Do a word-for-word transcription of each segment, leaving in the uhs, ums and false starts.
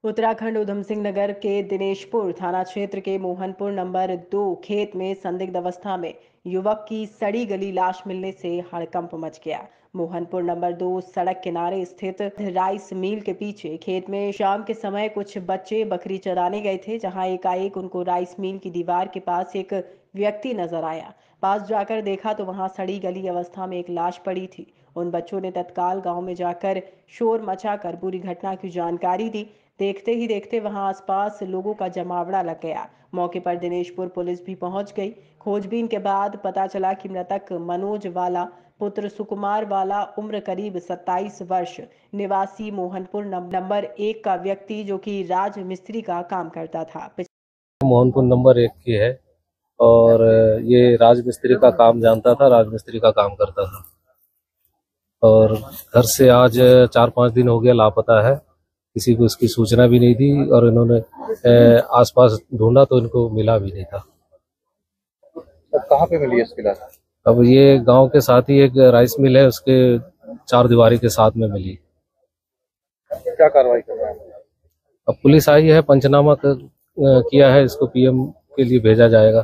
उत्तराखंड उधम सिंह नगर के दिनेशपुर थाना क्षेत्र के मोहनपुर नंबर दो खेत में संदिग्ध अवस्था में युवक की सड़ी गली लाश मिलने से हड़कंप मच गया। मोहनपुर नंबर दो सड़क किनारे स्थित राइस मिल के पीछे खेत में शाम के समय कुछ बच्चे बकरी चराने गए थे, जहां एकाएक उनको राइस मिल की दीवार के पास एक व्यक्ति नजर आया। पास जाकर देखा तो वहां सड़ी गली अवस्था में एक लाश पड़ी थी। उन बच्चों ने तत्काल गांव में जाकर शोर मचाकर पूरी घटना की जानकारी दी। देखते ही देखते वहां आसपास लोगों का जमावड़ा लग गया। मौके पर दिनेशपुर पुलिस भी पहुंच गई। खोजबीन के बाद पता चला कि मृतक मनोज वाला पुत्र सुकुमार वाला उम्र करीब सत्ताईस वर्ष निवासी मोहनपुर नंबर एक का व्यक्ति, जो कि राज मिस्त्री का काम करता था। मोहनपुर नंबर एक की है और ये राजमिस्त्री का काम जानता था, राजमिस्त्री का काम करता था और घर से आज चार पांच दिन हो गया लापता है। किसी को इसकी सूचना भी नहीं थी और इन्होंने आसपास ढूंढा तो इनको मिला भी नहीं था। अब कहाँ पे मिली इसकी लाश? अब ये गांव के साथ ही एक राइस मिल है, उसके चार दीवारी के साथ में मिली। क्या कार्रवाई कर रहा है? अब पुलिस आई है, पंचनामा कर, किया है, इसको पीएम के लिए भेजा जाएगा।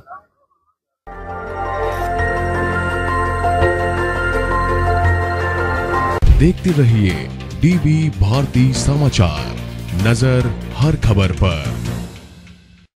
देखते रहिए डीबी भारती समाचार, नजर हर खबर पर।